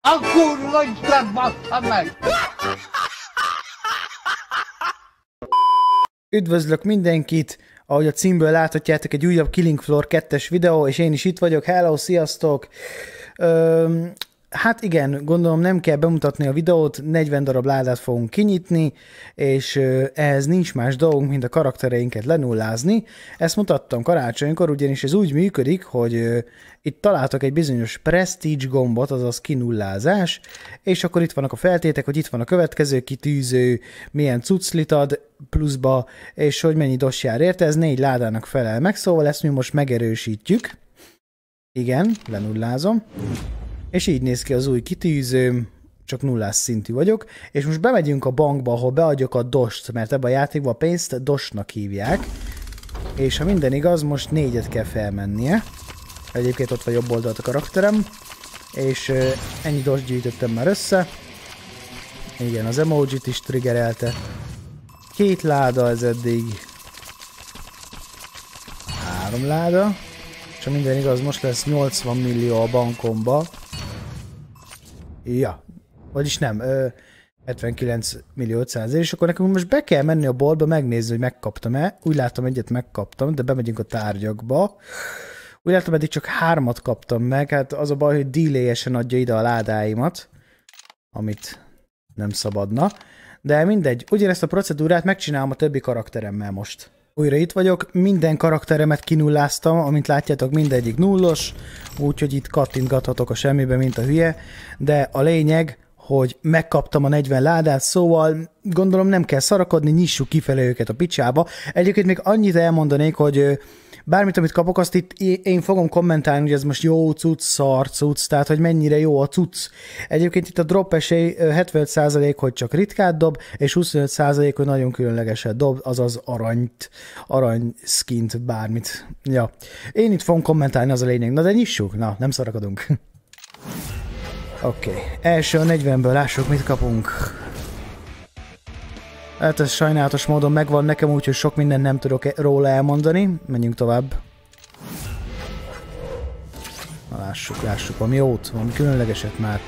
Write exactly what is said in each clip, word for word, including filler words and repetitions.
A kurva Isten bassza meg! Üdvözlök mindenkit! Ahogy a címből láthatjátok, egy újabb Killing Floor kettes videó, és én is itt vagyok. Hello, sziasztok! Öm, hát igen, gondolom nem kell bemutatni a videót, negyven darab ládát fogunk kinyitni, és ehhez nincs más dolgunk, mint a karaktereinket lenullázni. Ezt mutattam karácsonykor, ugyanis ez úgy működik, hogy itt találtak egy bizonyos Prestige gombot, azaz kinullázás, és akkor itt vannak a feltétek, hogy itt van a következő kitűző, milyen cucclit ad pluszba, és hogy mennyi dos jár érte, ez négy ládának felel meg, szóval ezt mi most megerősítjük. Igen, lenullázom. És így néz ki az új kitűzőm, csak nullás szintű vagyok, és most bemegyünk a bankba, ahol beadjuk a dost, mert ebben a játékban a pénzt dosnak hívják, és ha minden igaz, most négyet kell felmennie. Egyébként ott van jobb oldalt a karakterem, és ennyi dost gyűjtöttem már össze. Igen, az emojit is triggerelte. Két láda ez eddig. Három láda. És ha minden igaz, most lesz nyolcvan millió a bankomba. Ja, vagyis nem, hetvenkilenc millió ötszázezer, és akkor nekünk most be kell menni a boltba megnézni, hogy megkaptam-e. Úgy látom, egyet megkaptam, de bemegyünk a tárgyakba. Úgy látom, eddig csak hármat kaptam meg, hát az a baj, hogy delay-esen adja ide a ládáimat, amit nem szabadna. De mindegy, ugyanezt a procedúrát megcsinálom a többi karakteremmel most. Újra itt vagyok, minden karakteremet kinulláztam, amint látjátok, mindegyik nullos, úgyhogy itt kattintgathatok a semmibe, mint a hülye, de a lényeg, hogy megkaptam a negyven ládát, szóval gondolom nem kell szarakodni, nyissuk kifelé őket a picsába. Egyébként még annyit elmondanék, hogy bármit, amit kapok, azt itt én fogom kommentálni, hogy ez most jó cucc, szar cucc, tehát hogy mennyire jó a cucc. Egyébként itt a drop esély hetvenöt százalék, hogy csak ritkát dob, és huszonöt százalék, hogy nagyon különlegeset dob, azaz aranyt, arany skint, bármit. Ja. Én itt fogom kommentálni, az a lényeg. Na de nyissuk, na, nem szarakodunk. Oké, okay. Első a negyvenből lássuk, mit kapunk. Hát ez sajnálatos módon megvan nekem, úgyhogy sok mindent nem tudok róla elmondani. Menjünk tovább. Na lássuk, lássuk, valami jót, valami különlegeset már.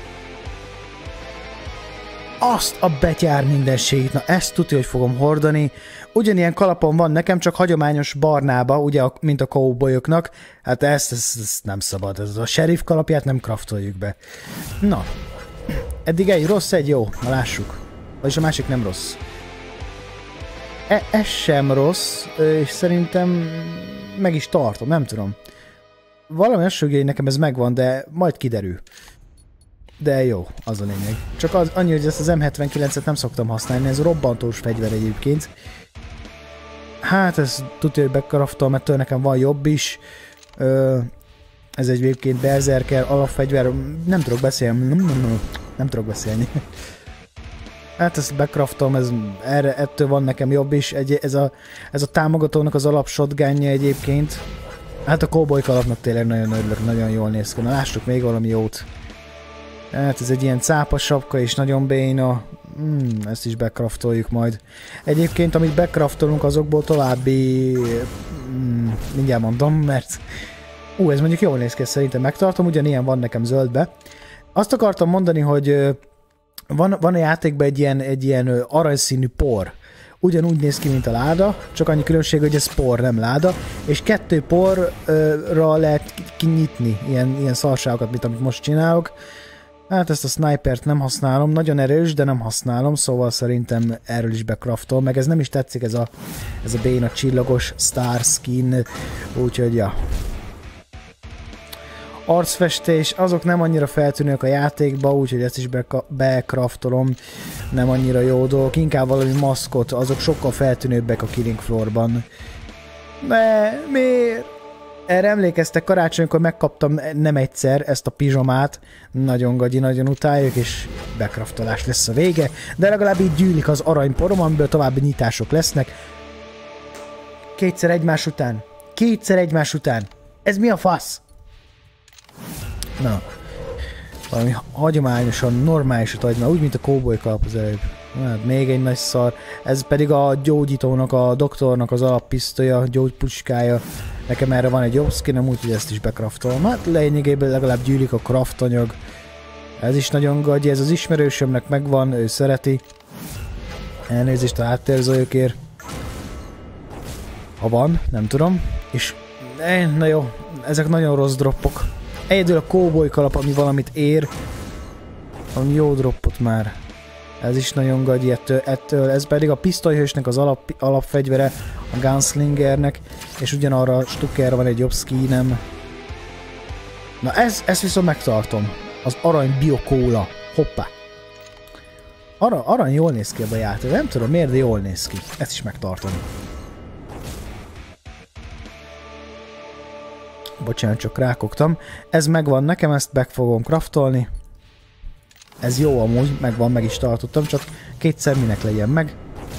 Azt a betyár mindenségét, na ezt tudja, hogy fogom hordani. Ugyanilyen kalapom van nekem, csak hagyományos barnába, ugye, mint a cowboyoknak. Hát ezt, ezt, ezt nem szabad, ez a sheriff kalapját nem craftoljuk be. Na, eddig egy rossz, egy jó, na lássuk. Vagyis a másik nem rossz. E, ez sem rossz, és szerintem meg is tartom, nem tudom. Valami esőgény nekem ez megvan, de majd kiderül. De jó, az a lényeg. Csak az, annyi, hogy ezt az M hetvenkilencet nem szoktam használni, ez robbantós fegyver egyébként. Hát ez tudja, hogy becraftol, mert nekem van jobb is. Ez egyébként berserker, alapfegyver, nem tudok beszélni. Nem tudok beszélni. Hát ezt becraftolom, ez, erre, ettől van nekem jobb is. Egy, ez, a, ez a támogatónak az alap shotgunja egyébként. Hát a cowboy kalapnak tényleg nagyon örülök, nagyon jól néz ki. Na lássuk még valami jót. Hát ez egy ilyen cápa sapka és nagyon béna. Hmm, ezt is becraftoljuk majd. Egyébként amit becraftolunk azokból további... Hmm, mindjárt mondom, mert... Ú, ez mondjuk jól néz ki, szerintem megtartom, ugyanilyen van nekem zöldbe. Azt akartam mondani, hogy van, van a játékban egy ilyen, egy ilyen aranyszínű por. Ugyanúgy néz ki, mint a láda, csak annyi különbség, hogy ez por, nem láda, és kettő porra lehet kinyitni ilyen, ilyen szarságokat, mint amit most csinálok. Hát ezt a snipert nem használom, nagyon erős, de nem használom, szóval szerintem erről is becraftol, meg ez nem is tetszik, ez a, ez a béna csillagos star skin, úgyhogy ja. Arcfestés, azok nem annyira feltűnők a játékba, úgyhogy ezt is becraftolom, nem annyira jó dolgok, inkább valami maszkot, azok sokkal feltűnőbbek a Killing Floorban. De miért? Erre emlékeztek, karácsonykor megkaptam nem egyszer ezt a pizsomát, nagyon gagyi, nagyon utáljuk, és becraftolás lesz a vége, de legalább így gyűlik az aranyporom, amiből további nyitások lesznek. Kétszer egymás után. Kétszer egymás után. Ez mi a fasz? Na, valami hagyományosan, normálisat adj már, úgy, mint a cowboy kalap az előbb. Hát még egy nagy szar. Ez pedig a gyógyítónak, a doktornak az alappisztolya, gyógypucskája. Nekem erre van egy jobb skinem, úgyhogy ezt is becraftolom. Hát lényegében legalább gyűlik a craft anyag. Ez is nagyon gagyi, ez az ismerősömnek megvan, ő szereti. Elnézést a háttérzajokért. Ha van, nem tudom. És na jó, ezek nagyon rossz droppok. Egyedül a cowboy kalap, ami valamit ér. Ami jó droppot már. Ez is nagyon gagyi ettől, ettől. Ez pedig a pisztolyhősnek az alap, alapfegyvere, a gunslingernek, és ugyanarra a Stuckerre van egy jobb skinem. Na ez, ezt viszont megtartom. Az arany biokóla. Hoppá. Ara, arany jól néz ki ebbe a játék. Nem tudom miért, de jól néz ki. Ezt is megtartom. Bocsánat, csak rákogtam. Ez megvan nekem, ezt meg fogom craftolni. Ez jó amúgy, megvan, meg is tartottam, csak kétszer minek legyen meg.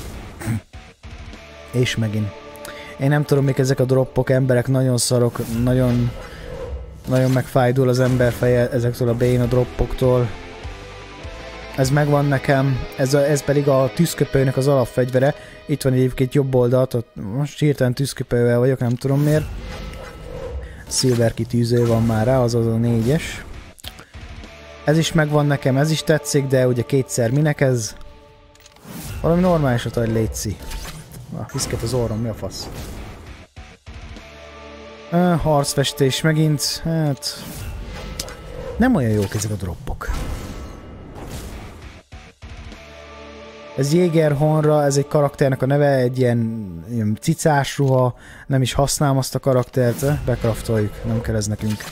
És megint. Én nem tudom, mik ezek a droppok, emberek nagyon szarok, nagyon, nagyon megfájdul az ember feje ezektől a béna droppoktól. Ez megvan nekem, ez, a, ez pedig a tűzköpőnek az alapfegyvere. Itt van egyébként jobb oldalt, ott most hirtelen tűzköpővel vagyok, nem tudom miért. Silver kitűző van már rá, azaz a négyes. Ez is megvan nekem, ez is tetszik, de ugye kétszer minek ez? Valami normálisat adj, létszi. Ah, viszket az orrom, mi a fasz? Ah, harcfestés megint, hát... Nem olyan jók ezek a droppok. Ez Jägerhornra, ez egy karakternek a neve, egy ilyen, ilyen cicás ruha, nem is használom azt a karaktert, bekraftoljuk, nem kell ez nekünk.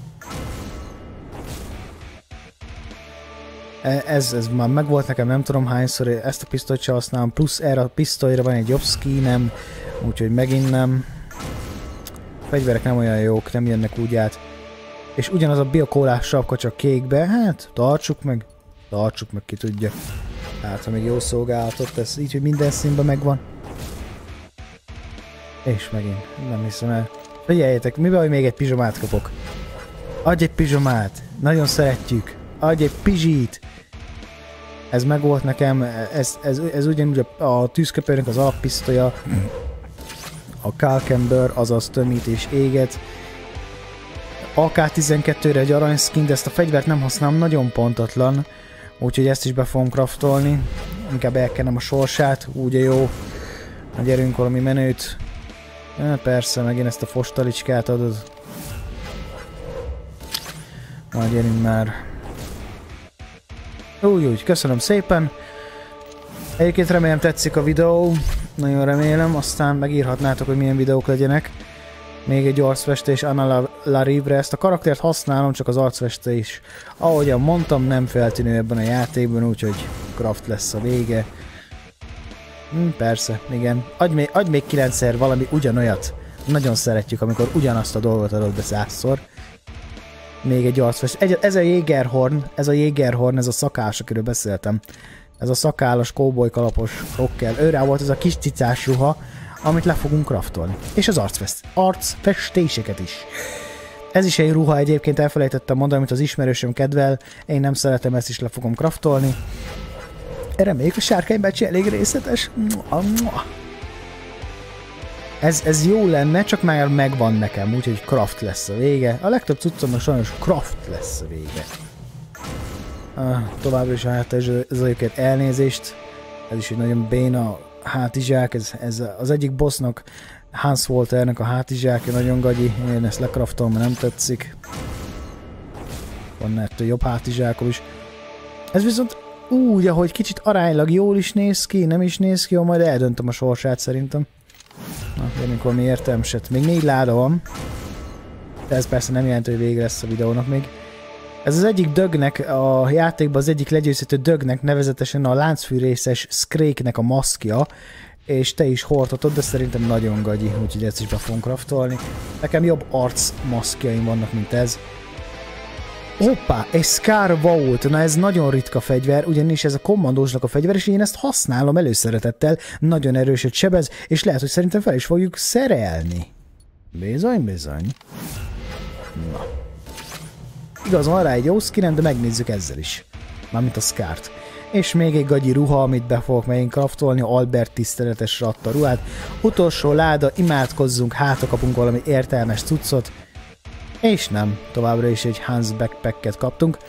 Ez, ez már megvolt nekem, nem tudom hányszor, ezt a pisztolyt sem használom, plusz erre a pisztolyra van egy jobb skinem, úgyhogy megint nem. A fegyverek nem olyan jók, nem jönnek úgy át. És ugyanaz a biokólás sapka, csak kékbe, hát tartsuk meg, tartsuk meg, ki tudja. Hát, ha még jó szolgálatot tesz, így, hogy minden színben megvan. És megint, nem hiszem el. Figyeljetek, mivel, hogy még egy pizsomát kapok? Adj egy pizsomát, nagyon szeretjük. Adj egy pizsit! Ez megvolt nekem, ez, ez, ez ugyanúgy a, a tűzköpőnek az alappisztolya, a Kalkenbör, azaz tömít és éget. á ká tizenkettőre egy arany skin, de ezt a fegyvert nem használom, nagyon pontatlan, úgyhogy ezt is be fogom craftolni. Inkább elkennem a sorsát, úgy a jó. Na gyerünk valami menőt. Ja, persze, megint ezt a fostalicskát adod. Na gyerünk már. Úgy, úgy, köszönöm szépen. Egyébként remélem tetszik a videó, nagyon remélem, aztán megírhatnátok, hogy milyen videók legyenek. Még egy arcfestés Anna Larivre, ezt a karaktert használom, csak az arcfestés, ahogyan mondtam, nem feltűnő ebben a játékban, úgyhogy craft lesz a vége. Hm, persze, igen. Adj még, adj még kilencszer valami ugyanolyat. Nagyon szeretjük, amikor ugyanazt a dolgot adod be százszor. Még egy arcfestés. Ez a Jägerhorn, ez a Jägerhorn, ez a szakás, akiről beszéltem. Ez a szakállas, cowboy kalapos rocker. Őrá volt ez a kis cicás ruha, amit le fogunk craftolni. És az arcfest, arcfestéseket is. Ez is egy ruha, egyébként elfelejtettem mondani, amit az ismerősöm kedvel. Én nem szeretem, ezt is le fogom craftolni. Reméljük a sárkánybácsi elég részletes. Ez, ez jó lenne, csak már megvan nekem, úgyhogy craft lesz a vége. A legtöbb cuccomnak sajnos craft lesz a vége. Ah, továbbra is a hátizsákért elnézést. Ez is egy nagyon béna hátizsák. Ez, ez az egyik bossnak, Hans Walternek a hátizsákja, nagyon gagyi. Én ezt lekraftolom, mert nem tetszik. Van ettől jobb hátizsákol is. Ez viszont úgy, ahogy kicsit aránylag jól is néz ki, nem is néz ki, jó, majd eldöntöm a sorsát szerintem. Na, gyerünk valami értelmeset. Még négy láda van. De ez persze nem jelenti, hogy vége lesz a videónak még. Ez az egyik dögnek, a játékban az egyik legyőzhető dögnek, nevezetesen a láncfűrészes Scrake-nek a maszkja, és te is hordhatod, de szerintem nagyon gagyi, úgyhogy ezt is be fogom craftolni. Nekem jobb arc maszkjaim vannak, mint ez. Hoppá, egy Scar Vault, na ez nagyon ritka fegyver, ugyanis ez a kommandósnak a fegyver, és én ezt használom előszeretettel, nagyon erőset sebez, és lehet, hogy szerintem fel is fogjuk szerelni. Bizony, bizony. Na. Igaz, van rá egy jó skinem, de megnézzük ezzel is. Mármint a Scart. És még egy gagyi ruha, amit be fogok megint craftolni, Albert tiszteletes ratta ruhát. Utolsó láda, imádkozzunk, hátra kapunk valami értelmes cuccot. És nem, továbbra is egy Hans backpacket kaptunk.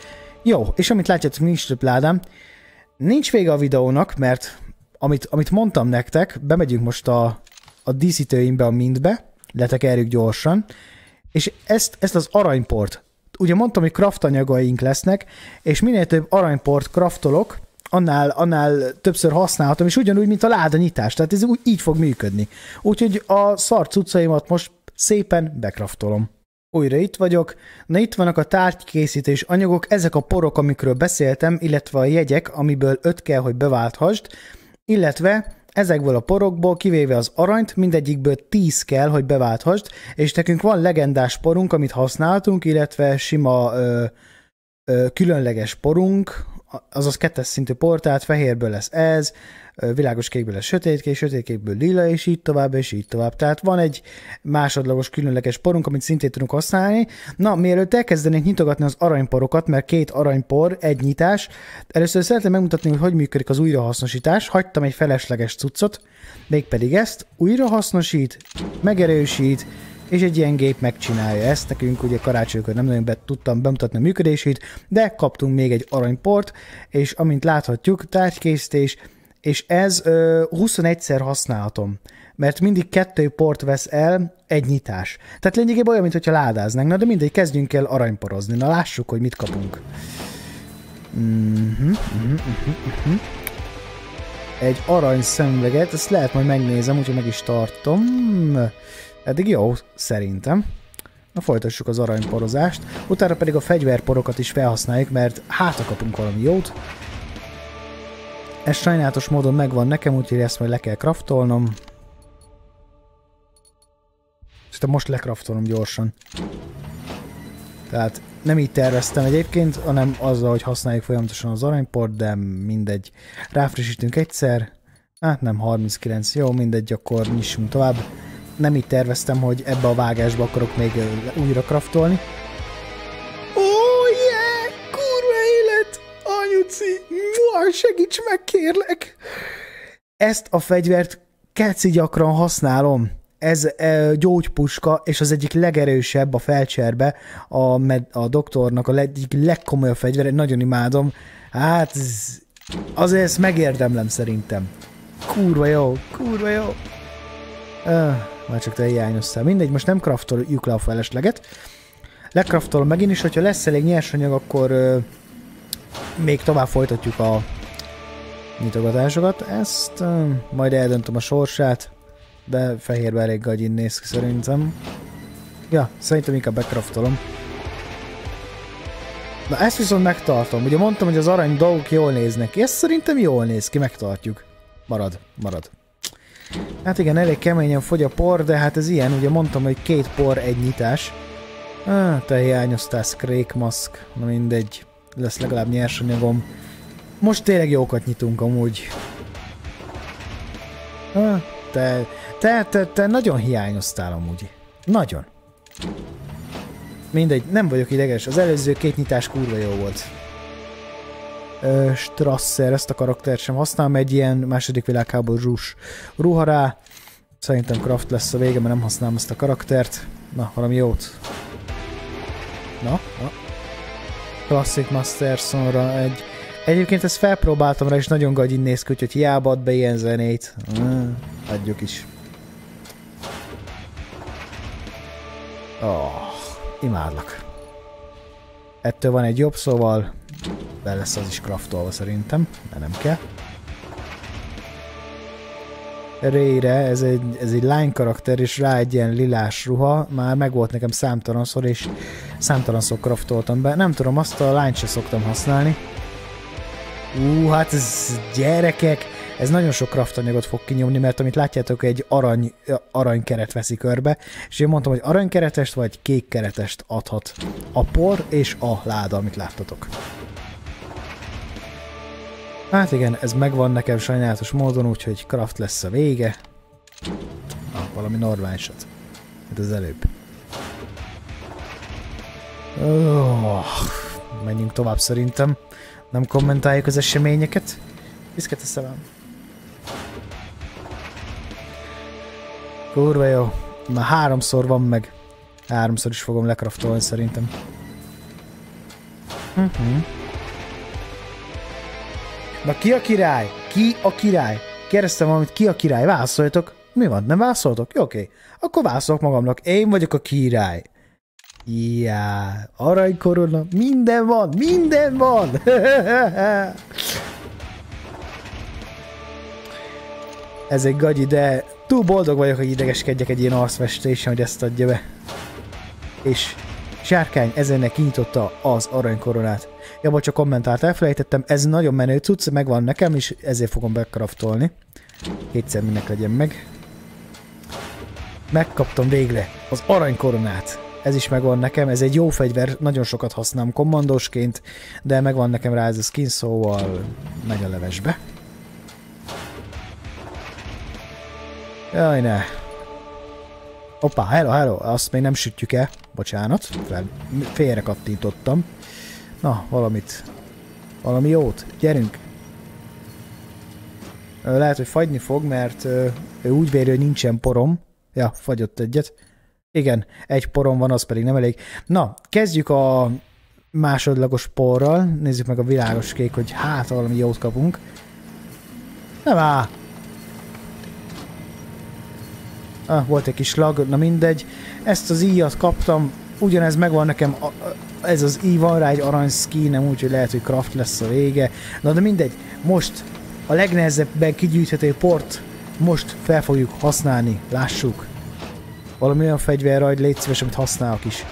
Jó, és amit látjátok, nincs több ládám. Nincs vége a videónak, mert amit, amit mondtam nektek, bemegyünk most a, a díszítőimbe, a mintbe, letekerjük gyorsan, és ezt, ezt az aranyport, ugye mondtam, hogy craft anyagaink lesznek, és minél több aranyport craftolok, annál, annál többször használhatom, és ugyanúgy, mint a ládanyítás, tehát ez úgy, így fog működni. Úgyhogy a szar cuccaimat most szépen bekraftolom. Újra itt vagyok. Na itt vannak a tárgykészítés anyagok, ezek a porok, amikről beszéltem, illetve a jegyek, amiből öt kell, hogy beválthasd, illetve ezekből a porokból, kivéve az aranyt, mindegyikből tíz kell, hogy beválthasd, és nekünk van legendás porunk, amit használtunk, illetve sima ö, ö, különleges porunk, azaz kettes szintű por, tehát fehérből lesz ez, világos kékből lesz sötétkék, sötétkékből lila, és így tovább, és így tovább. Tehát van egy másodlagos különleges porunk, amit szintén tudunk használni. Na, mielőtt elkezdenénk nyitogatni az aranyporokat, mert két aranypor, egy nyitás, először szeretném megmutatni, hogy hogy működik az újrahasznosítás. Hagytam egy felesleges cuccot, mégpedig ezt újrahasznosít, megerősít, és egy ilyen gép megcsinálja ezt. Nekünk ugye karácsonykor nem nagyon be tudtam bemutatni a működését, de kaptunk még egy aranyport, és amint láthatjuk, tárgykészítés, és ez ö, huszonegyszer használhatom, mert mindig kettő port vesz el egy nyitás. Tehát lényegében olyan, mintha ládáznánk. Na de mindegy, kezdjünk el aranyporozni. Na lássuk, hogy mit kapunk. Mm-hmm, mm-hmm, mm-hmm. Egy arany szemüveget, ezt lehet majd megnézem, úgyhogy meg is tartom. Eddig jó, szerintem. Na folytassuk az aranyporozást. Utána pedig a fegyverporokat is felhasználjuk, mert hátra kapunk valami jót. Ez sajnálatos módon megvan nekem, úgyhogy ezt majd le kell craftolnom. Ezt most lekraftolom gyorsan. Tehát nem így terveztem egyébként, hanem azzal, hogy használjuk folyamatosan az aranyport, de mindegy. Ráfrissítünk egyszer. Hát nem, harminckilenc. Jó, mindegy, akkor nyissunk tovább. Nem így terveztem, hogy ebbe a vágásba akarok még újra craftolni. Oh yeah! Kurva élet! Anyuci! Mua, segíts meg, kérlek! Ezt a fegyvert keci gyakran használom. Ez e, gyógypuska, és az egyik legerősebb a felcserbe, a, med, a doktornak a egyik legkomolyabb fegyver, nagyon imádom. Hát ez, azért ezt megérdemlem szerintem. Kurva jó, kurva jó. Uh, már csak te hiányoztál. Mindegy, most nem craftoljuk le a felesleget. Lekraftolom megint is, hogyha lesz elég nyersanyag, akkor uh, még tovább folytatjuk a nyitogatásokat. Ezt uh, majd eldöntöm a sorsát, de fehérbe elég gagyin néz ki szerintem. Ja, szerintem inkább bekraftolom. Na ezt viszont megtartom. Ugye mondtam, hogy az arany dolgok jól néznek ki. Ezt szerintem jól néz ki, megtartjuk. Marad, marad. Hát igen, elég keményen fogy a por, de hát ez ilyen, ugye mondtam, hogy két por, egy nyitás. Ah, te hiányoztál, Scrake Mask. Na mindegy, lesz legalább nyersanyagom. Most tényleg jókat nyitunk amúgy. Ah, te, te, te, te nagyon hiányoztál amúgy. Nagyon. Mindegy, nem vagyok ideges. Az előző két nyitás kurva jó volt. Uh, Strasser, ezt a karaktert sem használom, egy ilyen második világháborús ruha rá. Szerintem craft lesz a vége, mert nem használom ezt a karaktert. Na, valami jót. Na, na. Classic Mastersonra egy... Egyébként ezt felpróbáltam rá, és nagyon gagyin néz ki, úgyhogy hiába ad be ilyen zenét. Uh, adjuk is. Oh, imádlak. Ettől van egy jobb, szóval be lesz az is craftolva szerintem, de nem kell. Rayre, ez egy, ez egy lány karakter, és rá egy ilyen lilás ruha, már megvolt nekem számtalanszor, és számtalanszor craftoltam be. Nem tudom, azt a lányt se szoktam használni. Ú, hát ez gyerekek, ez nagyon sok craft anyagot fog kinyomni, mert amit látjátok, egy arany, aranykeret veszi körbe, és én mondtam, hogy aranykeretest vagy kékkeretest adhat a por és a láda, amit láttatok. Hát igen, ez megvan nekem sajnálatos módon, úgyhogy craft lesz a vége. Ah, valami normálisat. Hát az előbb. Oh, menjünk tovább szerintem. Nem kommentáljuk az eseményeket. Viszket a szemem. Kurva jó. Már háromszor van meg. Háromszor is fogom lekraftolni szerintem. Uh-huh. Na ki a király? Ki a király? Kérdeztem valamit, ki a király? Válaszoljatok. Mi van? Nem válaszoltok? Jó, oké. Akkor válaszolok magamnak. Én vagyok a király. Ja, aranykorona. Minden van, minden van. Ez egy gagyi, de túl boldog vagyok, hogy idegeskedjek egy ilyen arcfestésen, hogy ezt adja be. És Sárkány ezennek kinyitotta az aranykoronát. Ja, csak kommentált, elfelejtettem, ez nagyon menő cucc, megvan nekem, és ezért fogom bekraftolni. Kétszer minek legyen meg. Megkaptam végre az aranykoronát. Ez is megvan nekem, ez egy jó fegyver, nagyon sokat használom kommandósként, de megvan nekem rá ez a skin, szóval megy a levesbe. Jaj, ne. Hoppá, hello, hello, azt még nem sütjük el. Bocsánat, fel, félre kattintottam. Na, valamit. Valami jót. Gyerünk. Lehet, hogy fagyni fog, mert ő úgy véri, hogy nincsen porom. Ja, fagyott egyet. Igen, egy porom van, az pedig nem elég. Na, kezdjük a másodlagos porral. Nézzük meg a világos kék, hogy hát valami jót kapunk. Nem áll. Ah, volt egy kis lag, na mindegy. Ezt az íjat kaptam, ugyanez megvan nekem, ez az íj, van rá egy arany skinem, úgyhogy lehet, hogy craft lesz a vége. Na de mindegy, most a legnehezebben kigyűjthető port most fel fogjuk használni, lássuk. Valami olyan fegyverre, hogy légy szíves, amit használok is.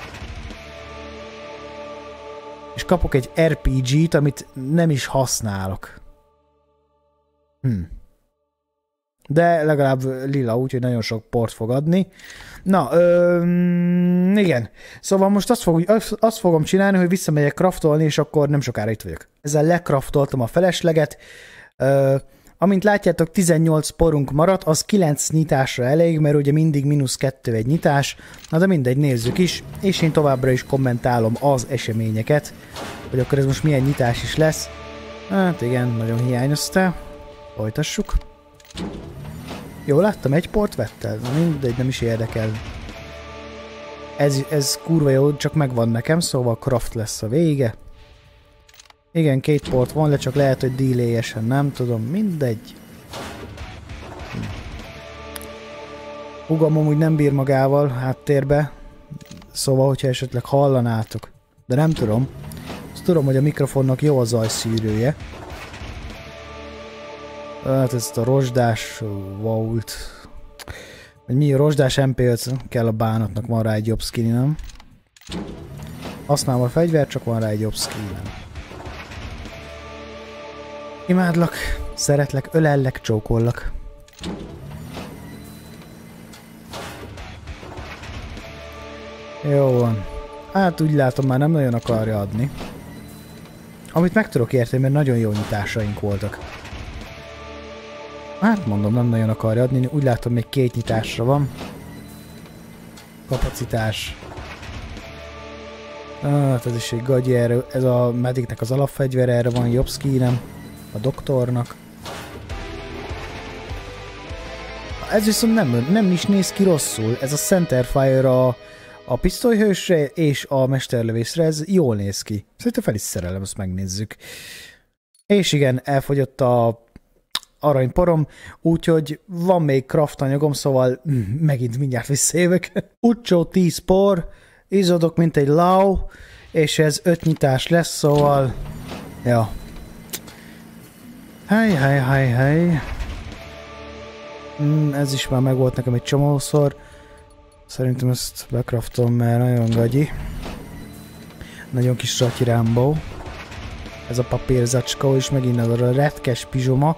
És kapok egy er pé gét, amit nem is használok. Hm. De legalább lila, úgyhogy nagyon sok port fog adni. Na, öm, igen. Szóval most azt, fog, azt fogom csinálni, hogy visszamegyek craftolni, és akkor nem sokára itt vagyok. Ezzel lecraftoltam a felesleget. Ö, amint látjátok, tizennyolc porunk maradt, az kilenc nyitásra elég, mert ugye mindig mínusz kettő egy nyitás. Na de mindegy, nézzük is. És én továbbra is kommentálom az eseményeket, hogy akkor ez most milyen nyitás is lesz. Hát igen, nagyon hiányoztál. Folytassuk. Jó, láttam, egy port vettel? Na mindegy, nem is érdekel. Ez, ez kurva jó, csak megvan nekem, szóval craft lesz a vége. Igen, két port van, de csak lehet, hogy delay-esen, nem tudom, mindegy. Hugam amúgy nem bír magával háttérbe, szóval, hogyha esetleg hallanátok. De nem tudom. Azt tudom, hogy a mikrofonnak jó a zajszűrője. Hát ezt a rozsdás vault. Vagy mi a rozsdás em pé öt kell a bánatnak, van rá egy jobb skin, nem? Használom a fegyver, csak van rá egy jobb skin, nem? Imádlak, szeretlek, ölellek, csókollak. Jó van. Hát úgy látom, már nem nagyon akarja adni. Amit meg tudok érteni, mert nagyon jó nyitásaink voltak. Hát mondom, nem nagyon akarja adni, úgy látom, még két nyitásra van. Kapacitás. Hát ez is egy gagyi, erre, ez a mediknek az alapfegyver, erre van jobb skinem. A doktornak. Ez viszont nem, nem is néz ki rosszul, ez a Centerfire a, a pisztolyhősre és a mesterlövészre, ez jól néz ki. Szerintem fel is szerelem, azt megnézzük. És igen, elfogyott a aranyporom, úgyhogy van még craft anyagom, szóval mm, megint mindjárt visszajövök. Utcsó tíz por, izadok mint egy lau, és ez öt nyitás lesz, szóval ja. Hely, hely, hely, hely. Mm, ez is már megvolt nekem egy csomószor. Szerintem ezt bekraftolom, mert nagyon gagyi. Nagyon kis Ratyi Rambo. Ez a papírzacska, és megint az a retkes pizsoma.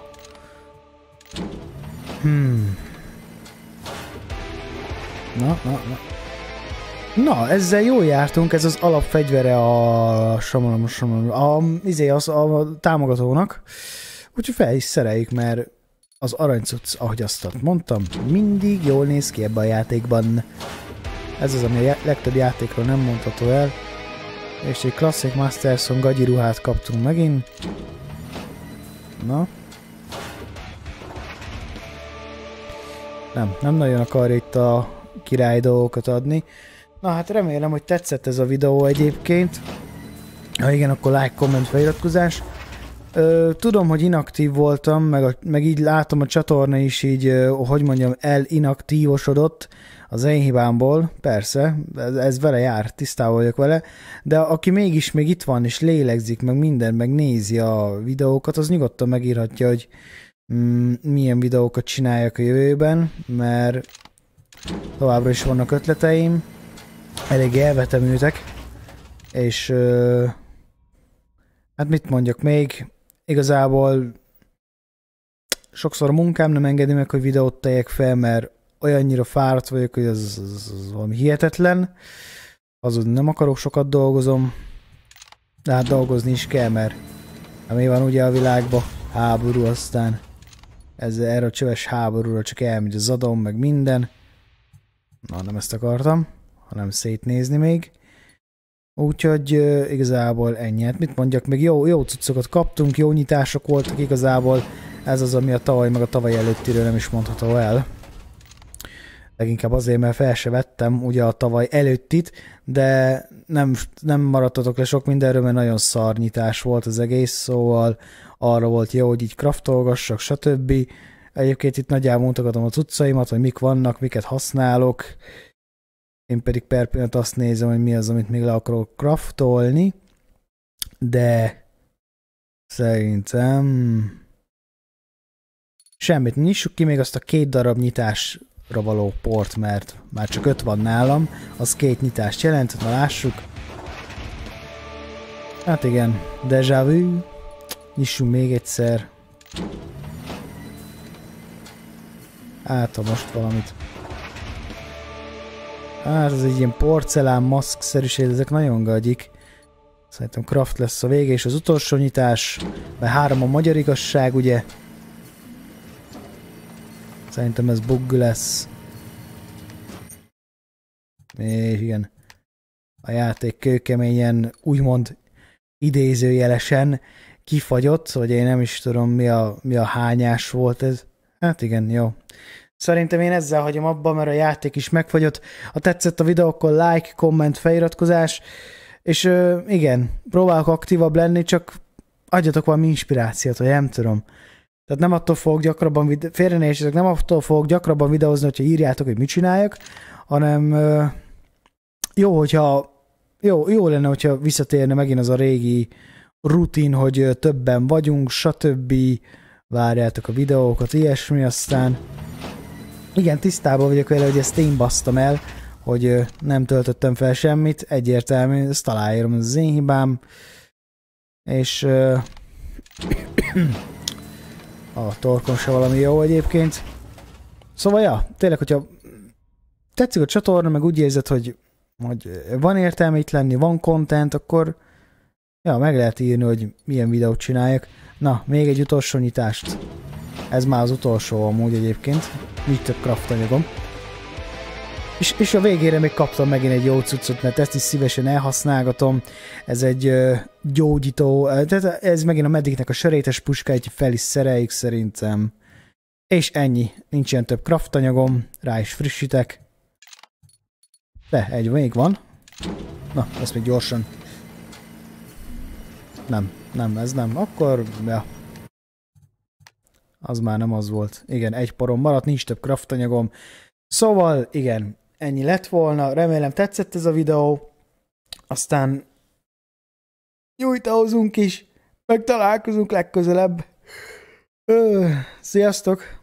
Hmm. Na, na, na. Na, ezzel jól jártunk, ez az alapfegyvere a samalom, samalom, a, izé, az, a támogatónak. Úgyhogy fel is szereljük, mert az aranycucc, ahogy azt mondtam, mindig jól néz ki ebben a játékban. Ez az, ami a legtöbb játékról nem mondható el. És egy Classic Masterson gagyi ruhát kaptunk megint. Na. Nem, nem nagyon akarja itt a király dolgokat adni. Na hát remélem, hogy tetszett ez a videó egyébként. Ha igen, akkor like, komment, feliratkozás. Ö, tudom, hogy inaktív voltam, meg, a, meg így látom a csatorna is így, ö, hogy mondjam, elinaktívosodott az én hibámból, persze, ez, ez vele jár, tisztában vagyok vele, de aki mégis még itt van és lélegzik, meg minden, meg nézi a videókat, az nyugodtan megírhatja, hogy mm, milyen videókat csináljak a jövőben, mert továbbra is vannak ötleteim, elég elvetemültek, és ö, hát mit mondjak még, igazából sokszor a munkám nem engedi meg, hogy videót tegyek fel, mert olyannyira fáradt vagyok, hogy az, az, az valami hihetetlen. Azon nem akarok sokat dolgozom, de hát dolgozni is kell, mert ami van ugye a világban, háború, aztán ez erre a csöves háborúra csak elmegy az adom, meg minden. Na, nem ezt akartam, hanem szétnézni még. Úgyhogy uh, igazából ennyi. Hát mit mondjak, még jó, jó cuccokat kaptunk, jó nyitások voltak igazából. Ez az, ami a tavaly meg a tavaly előttiről nem is mondható el. Leginkább azért, mert fel se vettem ugye a tavaly előttit, de nem, nem maradtatok le sok mindenről, mert nagyon szar nyitás volt az egész, szóval arra volt jó, hogy így craftolgassak, stb. Egyébként itt nagyjából mutogatom a cuccaimat, hogy mik vannak, miket használok. Én pedig per pillanat azt nézem, hogy mi az, amit még le akarok craftolni, de szerintem semmit. Nyissuk ki még azt a két darab nyitásra való port, mert már csak öt van nálam, az két nyitást jelent, na lássuk. Hát igen, déjà vu, nyissunk még egyszer. Hát, ha most valamit. Hát ez egy ilyen porcelán maszk-szerűség, ezek nagyon gagyik. Szerintem craft lesz a vége, és az utolsó nyitás, mert három a magyar igazság, ugye? Szerintem ez bug lesz. És igen. A játék kőkeményen, úgymond idézőjelesen kifagyott, hogy én nem is tudom mi a, mi a hányás volt ez. Hát igen, jó. Szerintem én ezzel hagyom abba, mert a játék is megfagyott. Ha tetszett a videó, akkor like, komment, feliratkozás, és ö, igen, próbálok aktívabb lenni, csak adjatok valami inspirációt, vagy nem tudom. Tehát nem attól fogok gyakrabban, vide- félrenézsetek, nem attól fogok gyakrabban videózni, hogyha írjátok, hogy mit csináljak, hanem ö, jó, hogyha jó, jó lenne, hogyha visszatérne megint az a régi rutin, hogy ö, többen vagyunk, stb. Várjátok a videókat, ilyesmi, aztán igen, tisztában vagyok vele, hogy ezt én basztam el, hogy ö, nem töltöttem fel semmit, egyértelmű, ezt aláírom, ez az én hibám, és ö, a torkon se valami jó egyébként. Szóval ja, tényleg, hogyha tetszik a csatorna, meg úgy érzed, hogy, hogy van értelme itt lenni, van content, akkor ja, meg lehet írni, hogy milyen videót csináljak. Na, még egy utolsó nyitást. Ez már az utolsó amúgy egyébként. Így több craft anyagom. És, és a végére még kaptam megint egy jó cuccot, mert ezt is szívesen elhasználgatom. Ez egy uh, gyógyító, uh, tehát ez megint a mediknek a sörétes puskája, hogy fel is szereljük szerintem. És ennyi. Nincs ilyen több craft anyagom, rá is frissítek. De, egy még van. Na, ezt még gyorsan. Nem, nem, ez nem. Akkor, ja. Az már nem az volt. Igen, egy porom maradt, nincs több craft anyagom. Szóval, igen, ennyi lett volna. Remélem tetszett ez a videó. Aztán nyújtahozunk is. Meg találkozunk legközelebb. Ö, sziasztok!